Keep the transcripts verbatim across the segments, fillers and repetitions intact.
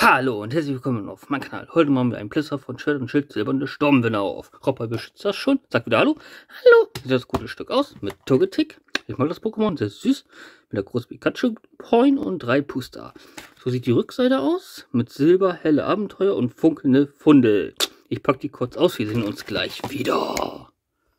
Hallo und herzlich willkommen auf meinem Kanal. Heute machen wir einen Plesser von Schwert und Schild silberne Sturmwinner auf. Robber beschützt das schon. Sagt wieder Hallo. Hallo. Sieht das gute Stück aus mit Togetic. Ich mag das Pokémon, sehr süß. Mit der großen Pikachu Point und drei Puster. So sieht die Rückseite aus. Mit Silber, helle Abenteuer und funkelnde Funde. Ich packe die kurz aus. Wir sehen uns gleich wieder.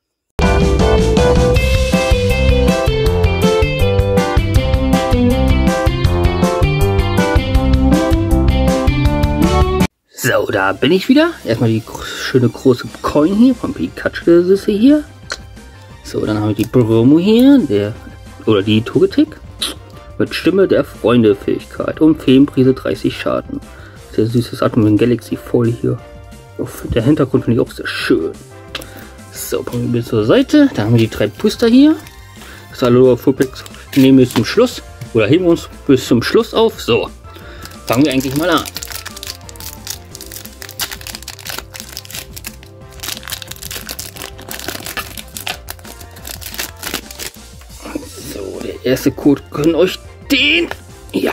So, da bin ich wieder. Erstmal die schöne große Coin hier von Pikachu, der Süße hier. So, dann haben wir die Bromo hier, der oder die Togetic mit Stimme der Freunde-Fähigkeit und Feenprise dreißig Schaden. Sehr süßes Atmen mit Galaxy voll hier. Auf der Hintergrund finde ich auch sehr schön. So, packen wir zur Seite. Dann haben wir die drei Booster hier. Das Alola Fullpacks nehmen wir zum Schluss oder heben wir uns bis zum Schluss auf. So, fangen wir eigentlich mal an. Der erste Code können euch den. Ja.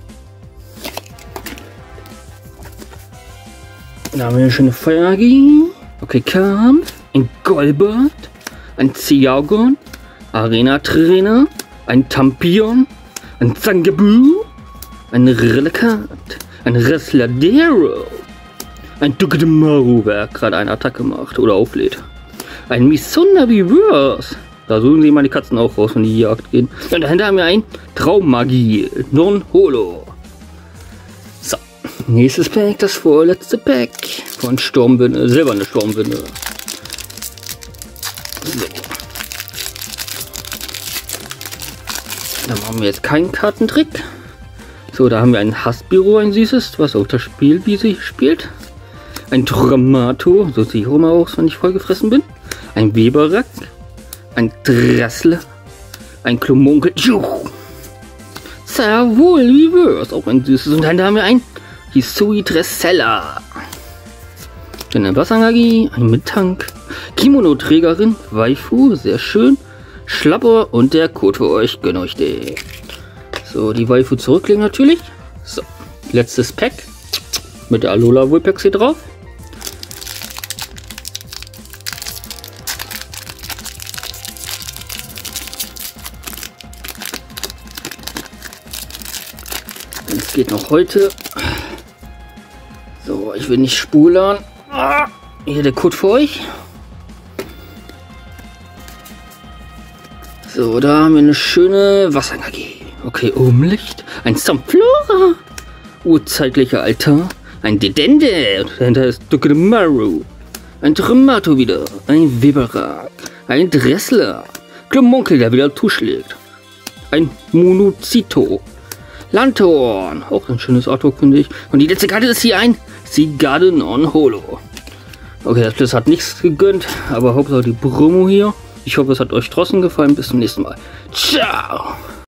Da haben wir eine schöne Feuerenergie. Okay, Kampf. Ein Golbert. Ein Ziagon. Arena Trainer. Ein Tampion. Ein Zangabu. Ein Relikat. Ein Resladero. Ein Togedemaru, wer gerade eine Attacke macht oder auflädt. Ein Misunda Reverse. Da suchen sie mal die Katzen auch raus, wenn die Jagd gehen. Und dahinter haben wir ein Traummagie. Non-Holo. So. Nächstes Pack, das vorletzte Pack. Von Sturmwinne, silberne Sturmwinne. So. Dann machen wir jetzt keinen Kartentrick. So, da haben wir ein Hasbiro, ein süßes, was auf das Spielwiese spielt. Ein Dramato, so sieht ich auch mal aus, wenn ich vollgefressen bin. Ein Weberak. Ein Dressler, ein Klomunkel, Servol Reverse, auch ein süßes. Und dann haben wir ein Hisui Dressella. Dann eine Wasserenergie, ein Mittank, Kimono-Trägerin, Waifu, sehr schön. Schlapper und der Code für euch, gönn euch den. So, die Waifu zurücklegen natürlich. So, letztes Pack mit der Alola Vulpix hier drauf. Es geht noch heute. So, ich will nicht spulern. Ah, hier der Code für euch. So, da haben wir eine schöne Wasserenergie. Okay, Umlicht. Ein Sunflora. Urzeitlicher Altar. Ein Dedende. Und dahinter ist Togedemaru. Ein Dramato wieder. Ein Weberak. Ein Dressler. Klomunkel, der wieder zuschlägt. Ein Monocito. Lanthorn, auch ein schönes Artwork, finde ich. Und die letzte Karte ist hier ein Sigarde Non-Holo. Okay, das Plus hat nichts gegönnt, aber Hauptsache die Bromo hier. Ich hoffe, es hat euch draußen gefallen. Bis zum nächsten Mal. Ciao!